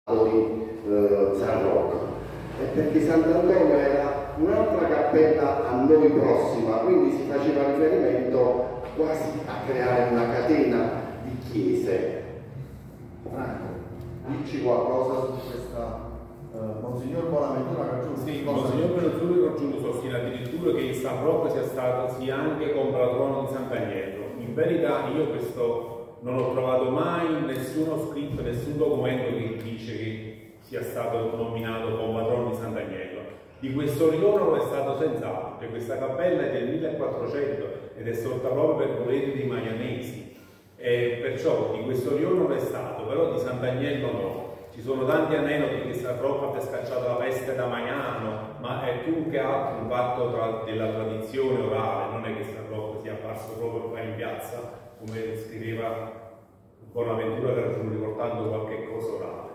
di San Rocco, perché Sant'Antonio era un'altra cappella a noi prossima, quindi si faceva riferimento quasi a creare una catena di chiese. Franco, dici qualcosa su questa? Monsignor Bonaventura ha raggiunto? Sì, Monsignor Bonaventura ha raggiunto sostiene addirittura che San Rocco sia anche compatrono di Sant'Agnello. In verità io questo non ho trovato mai nessuno scritto, nessun documento che dice che sia stato nominato compatrono di Sant'Agnello. Di questo ritorno è stato senz'altro, perché questa cappella è del 1400 ed è sorta proprio per volere dei Maglianesi, e perciò di questo ritorno è stato, però di Sant'Agnello no. Ci sono tanti aneddoti che San Rocco abbia scacciato la peste da Magnano, ma è più che altro un fatto della tradizione orale, non è che San Rocco sia apparso proprio qua in piazza, come scriveva Bonaventura riportando qualche cosa orale.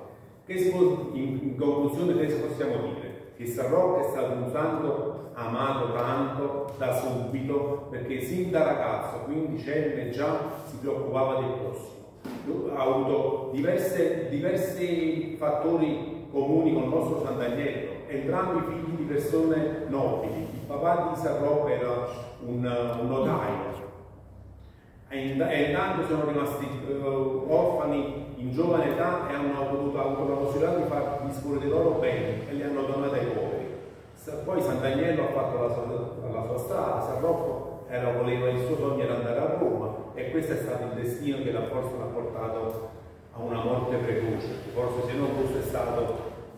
In conclusione che possiamo dire? Che San Rocco è stato un santo amato tanto da subito, perché sin da ragazzo, quindicenne già, si preoccupava del prossimo. Ha avuto diversi fattori comuni con il nostro Sant'Agnello, entrambi figli di persone nobili. Il papà di San Rocco era un notaio e intanto sono rimasti orfani in giovane età e hanno avuto la possibilità di far disporre dei loro beni e li hanno donati ai poveri. Poi Sant'Agnello ha fatto la sua strada, San Rocco il suo sogno era andare a Roma, e questo è stato il destino che forse l'ha portato a una morte precoce. Forse se non fosse stato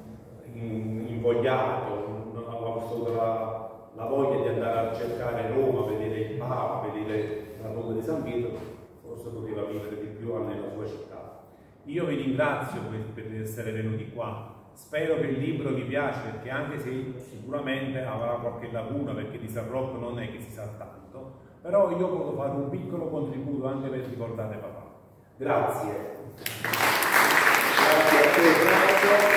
invogliato, non aveva avuto la voglia di andare a cercare Roma, vedere il Papa, vedere la tomba di San Pietro, forse poteva vivere di più nella sua città. Io vi ringrazio per essere venuti qua. Spero che il libro vi piace, perché anche se sicuramente avrà qualche lacuna, perché di San Rocco non è che si sa tanto, però io posso fare un piccolo contributo anche per ricordare papà. Grazie. Grazie a te, Franco.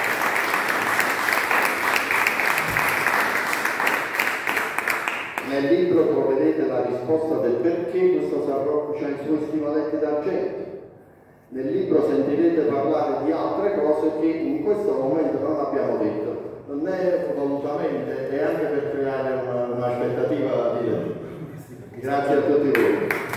Nel libro troverete la risposta del perché questo San Rocco ha i suoi stivaletti d'argento. Nel libro sentirete parlare di altre cose che in questo momento non abbiamo detto. Non è volutamente, è anche per creare un'aspettativa di lettura. Grazie a tutti voi.